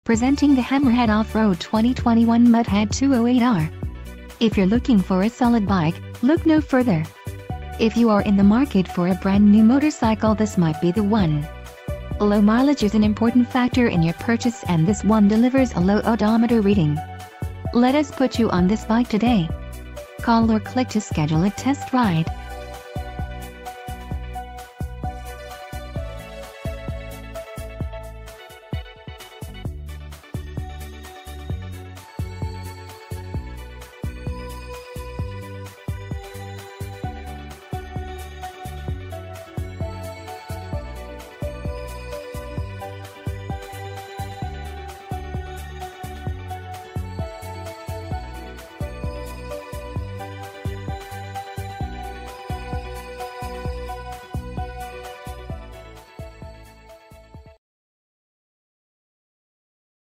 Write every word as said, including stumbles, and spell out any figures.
Presenting the Hammerhead Off-Road twenty twenty-one Mudhead two oh eight R. If you're looking for a solid bike, look no further. If you are in the market for a brand new motorcycle, this might be the one. Low mileage is an important factor in your purchase, and this one delivers a low odometer reading. Let us put you on this bike today. Call or click to schedule a test ride.